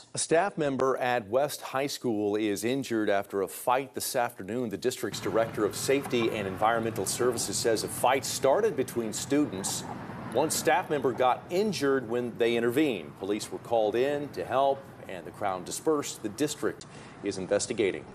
A staff member at West High School is injured after a fight this afternoon. The district's director of safety and environmental services says a fight started between students. One staff member got injured when they intervened. Police were called in to help and the crowd dispersed. The district is investigating.